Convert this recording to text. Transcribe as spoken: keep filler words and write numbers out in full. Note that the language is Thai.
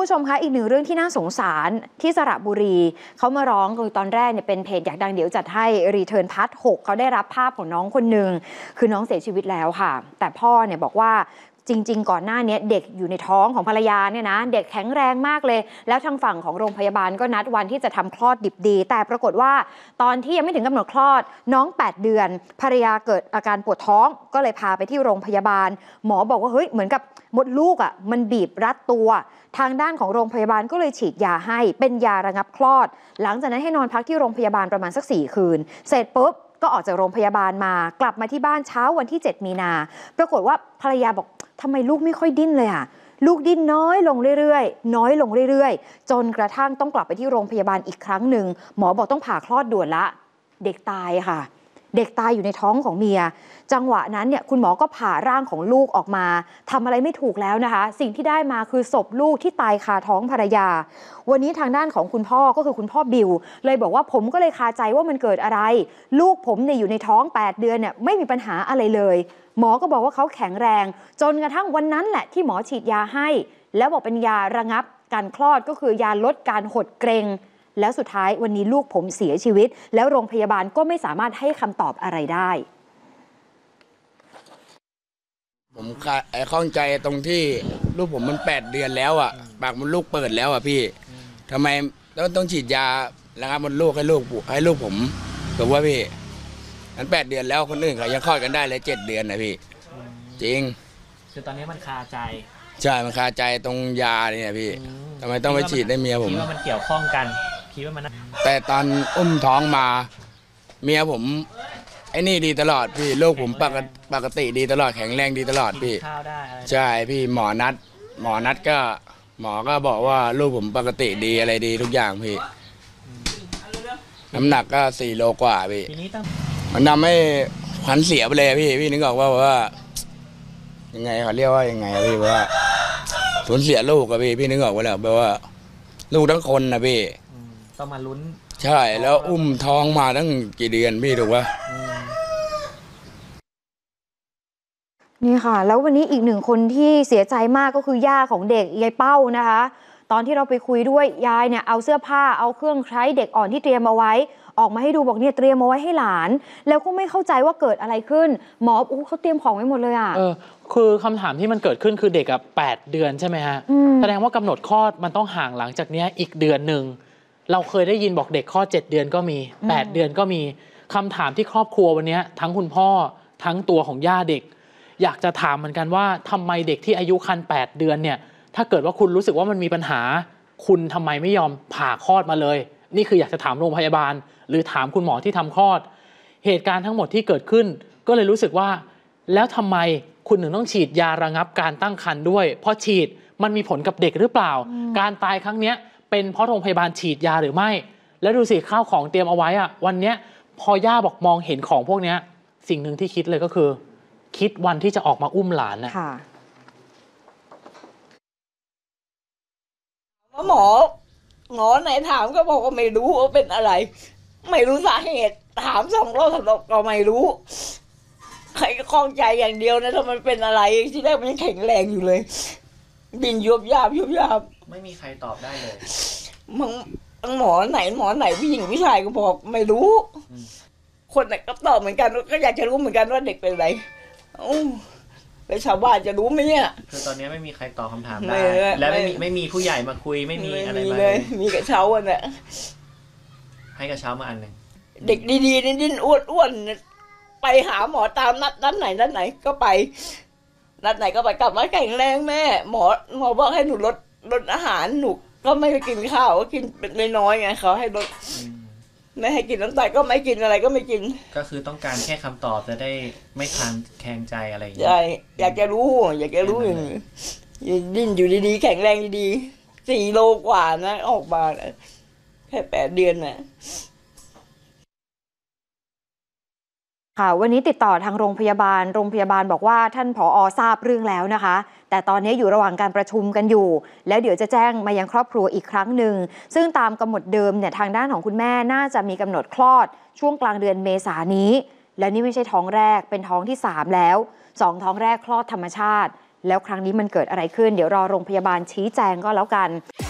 ผู้ชมคะอีกหนึ่งเรื่องที่น่าสงสารที่สระบุรีเขามาร้องคือตอนแรกเนี่ยเป็นเพจอยากดังเดี๋ยวจัดให้รีเทิร์นพาร์ทหกเขาได้รับภาพของน้องคนหนึ่งคือน้องเสียชีวิตแล้วค่ะแต่พ่อเนี่ยบอกว่าจริงๆก่อนหน้านี้เด็กอยู่ในท้องของภรรยาเนี่ยนะเด็กแข็งแรงมากเลยแล้วทางฝั่งของโรงพยาบาลก็นัดวันที่จะทำคลอดดิบดีแต่ปรากฏว่าตอนที่ยังไม่ถึงกำหนดคลอดน้องแปดเดือนภรรยาเกิดอาการปวดท้องก็เลยพาไปที่โรงพยาบาลหมอบอกว่าเฮ้ยเหมือนกับมดลูกอ่ะมันบีบรัดตัวทางด้านของโรงพยาบาลก็เลยฉีดยาให้เป็นยาระงับคลอดหลังจากนั้นให้นอนพักที่โรงพยาบาลประมาณสักสี่คืนเสร็จปุ๊บก็ออกจากโรงพยาบาลมากลับมาที่บ้านเช้าวันที่เจ็ดมีนาปรากฏว่าภรรยาบอกทำไมลูกไม่ค่อยดิ้นเลยอ่ะลูกดิ้นน้อยลงเรื่อยๆน้อยลงเรื่อยๆจนกระทั่งต้องกลับไปที่โรงพยาบาลอีกครั้งหนึ่งหมอบอกต้องผ่าคลอดด่วนละเด็กตายค่ะเด็กตายอยู่ในท้องของเมียจังหวะนั้นเนี่ยคุณหมอก็ผ่าร่างของลูกออกมาทำอะไรไม่ถูกแล้วนะคะสิ่งที่ได้มาคือศพลูกที่ตายคาท้องภรรยาวันนี้ทางด้านของคุณพ่อก็คือคุณพ่อบิวเลยบอกว่าผมก็เลยคาใจว่ามันเกิดอะไรลูกผมเนี่ยอยู่ในท้องแปดเดือนเนี่ยไม่มีปัญหาอะไรเลยหมอก็บอกว่าเขาแข็งแรงจนกระทั่งวันนั้นแหละที่หมอฉีดยาให้แล้วบอกเป็นยาระงับการคลอดก็คือยาลดการหดเกร็งแล้วสุดท้ายวันนี้ลูกผมเสียชีวิตแล้วโรงพยาบาลก็ไม่สามารถให้คำตอบอะไรได้ผมข้องใจตรงที่ลูกผมมันแปดเดือนแล้วอ่ะปากมันลูกเปิดแล้วอ่ะพี่ทำไมต้องต้องฉีดยาระงับมันลูกให้ลูกให้ลูกผมถูกว่าพี่นั้นแปดเดือนแล้วคนอื่นเขายังคลอดกันได้เลยเจ็ดเดือนนะพี่จริงคือตอนนี้มันคาใจใช่มันคาใจตรงยาเนี่ยพี่ทำไมต้องไปฉีดให้เมียผมคิดว่ามันเกี่ยวข้องกันคิดว่ามันแต่ตอนอุ้มท้องมาเมียผมไอ้นี่ดีตลอดพี่ลูกผมปกติปกติดีตลอดแข็งแรงดีตลอดพี่ข้าวได้ใช่พี่หมอนัดหมอนัดก็หมอก็บอกว่าลูกผมปกติดีอะไรดีทุกอย่างพี่น้ำหนักก็สี่โลกว่าพี่มันทำให้ขวัญเสียไปเลยพี่พี่นึกออกว่าว่ายังไงเขาเรียกว่ายังไงพี่ว่าสูญเสียลูกอะพี่พี่นึกออกว่าแล้วแปลว่าลูกทั้งคนนะพี่ต้องมาลุ้นใช่แล้วอุ้มท้องมาตั้งกี่เดือนพี่ถูกปะนี่ค่ะแล้ววันนี้อีกหนึ่งคนที่เสียใจมากก็คือย่าของเด็กยายเป้านะคะตอนที่เราไปคุยด้วยยายเนี่ยเอาเสื้อผ้าเอาเครื่องใช้เด็กอ่อนที่เตรียมเอาไว้ออกมาให้ดูบอกเนี่ยเตรียมเอาไว้ให้หลานแล้วก็ไม่เข้าใจว่าเกิดอะไรขึ้นหมออู้เขาเตรียมของไว้หมดเลยอ่ะเออคือคำถามที่มันเกิดขึ้นคือเด็กอ่ะแปดเดือนใช่ไหมฮะแสดงว่ากำหนดคลอดมันต้องห่างหลังจากนี้อีกเดือนหนึ่งเราเคยได้ยินบอกเด็กคลอดเจ็ดเดือนก็มีแปดเดือนก็มีคำถามที่ครอบครัววันนี้ทั้งคุณพ่อทั้งตัวของย่าเด็กอยากจะถามเหมือนกันว่าทำไมเด็กที่อายุครรภ์แปดเดือนเนี่ยถ้าเกิดว่าคุณรู้สึกว่ามันมีปัญหาคุณทำไมไม่ยอมผ่าคลอดมาเลยนี่คืออยากจะถามโรงพยาบาลหรือถามคุณหมอที่ทำคลอดเหตุการณ์ทั้งหมดที่เกิดขึ้นก็เลยรู้สึกว่าแล้วทำไมคุณถึงต้องฉีดยาระงับการตั้งครรภ์ด้วยเพราะฉีดมันมีผลกับเด็กหรือเปล่าการตายครั้งนี้เป็นเพราะโรงพยาบาลฉีดยาหรือไม่แล้วดูสิข้าวของเตรียมเอาไว้อะวันนี้พอย่าบอกมองเห็นของพวกนี้สิ่งหนึ่งที่คิดเลยก็คือคิดวันที่จะออกมาอุ้มหลานนะหมอหมอไหนถามก็บอกว่าไม่รู้ว่าเป็นอะไรไม่รู้สาเหตุถามสองรอบสามรอบก็ไม่รู้ใครก็คล่องใจอย่างเดียวนะถ้ามันเป็นอะไรที่แรกมันยังแข็งแรงอยู่เลยบินยุบยาบยุบยาบไม่มีใครตอบได้เลยมึงหมอไหนหมอไหนผู้หญิงผู้ชายก็บอกไม่รู้คนไหนก็ตอบเหมือนกันก็อยากจะรู้เหมือนกันว่าเด็กเป็นอะไรแล้วชาวบ้านจะรู้ไหมเนี่ยคือตอนนี้ไม่มีใครตอบคำถามได้และไม่มีไม่มีผู้ใหญ่มาคุยไม่มีอะไรมาเลยมีกระเช้าอันน่ะให้กระเช้ามาอันหนึ่งเด็กดีๆนี่ดิ้นอ้วนๆไปหาหมอตามนัดนัดไหนนัดไหนก็ไปนัดไหนก็ไปกลับมาแข็งแรงแม่หมอหมอบอกให้หนูลดลดอาหารหนูก็ไม่กินข้าวก็กินเป็นน้อยๆไงเขาให้ลดไม่ให้กินน้ำตาลก็ไม่กินอะไรก็ไม่กินก็คือต้องการแค่คำตอบจะได้ไม่คลางแคลงใจอะไรอย่างเงี้ยใช่อยากจะรู้อยากจะรู้อย่างนี้ดิ้นอยู่ดีๆแข็งแรงดีๆสี่โลกว่านะออกมาแค่แปดเดือนน่ะค่ะวันนี้ติดต่อทางโรงพยาบาลโรงพยาบาลบอกว่าท่านผอ.ทราบเรื่องแล้วนะคะแต่ตอนนี้อยู่ระหว่างการประชุมกันอยู่แล้วเดี๋ยวจะแจ้งมายังครอบครัวอีกครั้งหนึ่งซึ่งตามกำหนดเดิมเนี่ยทางด้านของคุณแม่น่าจะมีกำหนดคลอดช่วงกลางเดือนเมษายนนี้และนี่ไม่ใช่ท้องแรกเป็นท้องที่สามแล้วสองท้องแรกคลอดธรรมชาติแล้วครั้งนี้มันเกิดอะไรขึ้นเดี๋ยวรอโรงพยาบาลชี้แจงก็แล้วกัน